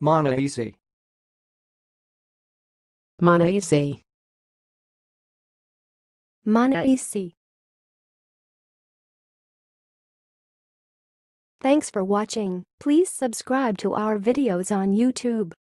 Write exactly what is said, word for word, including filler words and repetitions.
Monoecy. Monoecy. Monoecy. Thanks for watching. Please subscribe to our videos on YouTube.